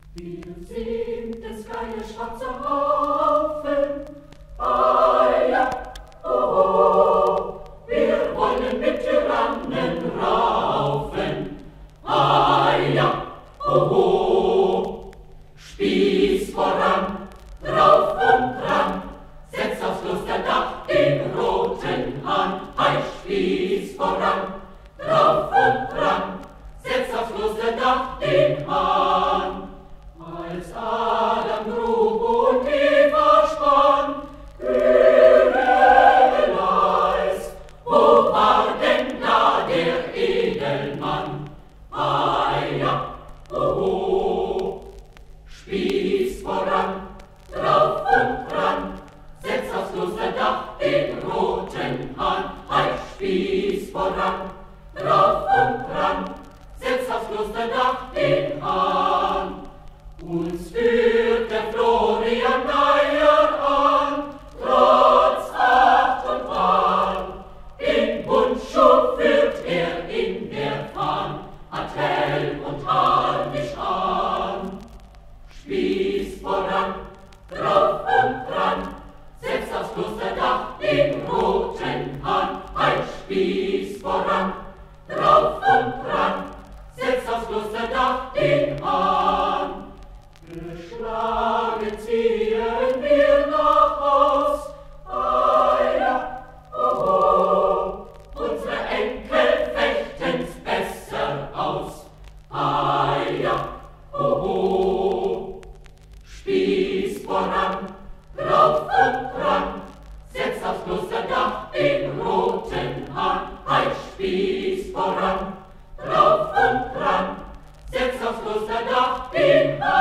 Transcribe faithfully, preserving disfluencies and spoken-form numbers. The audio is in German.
Wir sind des Geyers Schwarzer Haufen, ah ja, oh, oh, wir wollen mit Tyrannen raufen, ah ja, oh, oh, Spieß voran, drauf und dran, setz aufs Klosterdach den roten Hahn, hei, Spieß voran, drauf und dran, setz aufs Klosterdach den Hahn. Als Adam grub und Eva spann, höre leis, wo war denn da der Edelmann? Ah ja, oh, oh, Spieß voran, drauf und dran, setz aufs Klosterdach den roten Hahn, hei, Spieß voran, drauf und dran, setz aufs Klosterdach den Hahn. Uns führt der Florian Geyer an, trotz Acht und Wahn. Den Bundschuh führt er in der Fahn, hat Helm und Harnisch an. Spieß voran, drauf und dran, setzt aufs Klosterdach den roten Hahn. Ein Spieß voran, drauf und dran, setzt aufs Klosterdach den Hahn. Geschlagen ziehen wir nach Haus, ah ja, oh, oh, unsere Enkel fechten's besser aus, ah ja, oh, oh, Spieß voran, drauf und dran, setz aufs Klosterdach den roten Hahn, hei, Spieß voran, drauf und dran, setz aufs Klosterdach den Hahn.